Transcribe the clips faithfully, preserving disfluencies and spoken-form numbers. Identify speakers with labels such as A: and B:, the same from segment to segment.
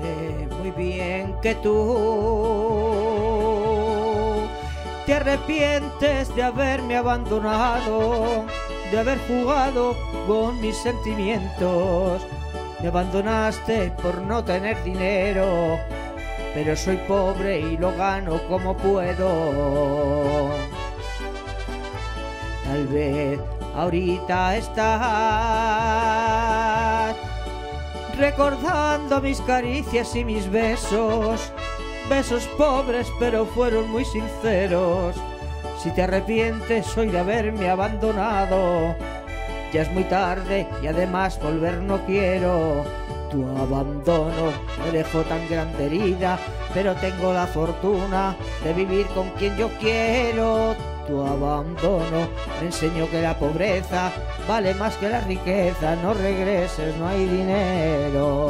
A: Sé muy bien que tú te arrepientes de haberme abandonado, de haber jugado con mis sentimientos. Me abandonaste por no tener dinero, pero soy pobre y lo gano como puedo. Tal vez ahorita estás recordando mis caricias y mis besos, besos pobres pero fueron muy sinceros. Si te arrepientes hoy de haberme abandonado, ya es muy tarde y además volver no quiero. Tu abandono me dejó tan grande herida, pero tengo la fortuna de vivir con quien yo quiero. Tu abandono me enseñó que la pobreza vale más que la riqueza. No regreses, no hay dinero.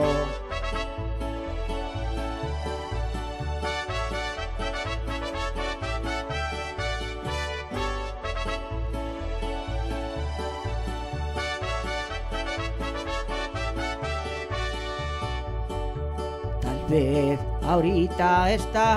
A: Tal vez ahorita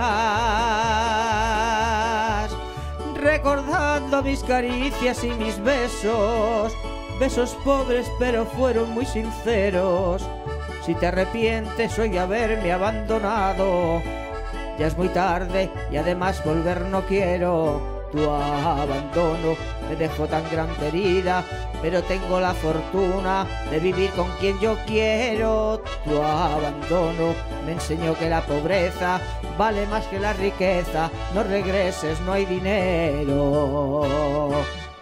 A: estás recordando mis caricias y mis besos, besos pobres pero fueron muy sinceros. Si te arrepientes hoy de haberme abandonado, ya es muy tarde y además volver no quiero. Tu abandono me dejó tan grande herida, pero tengo la fortuna de vivir con quien yo quiero. Tu abandono me enseñó que la pobreza vale más que la riqueza. No regreses, no hay dinero.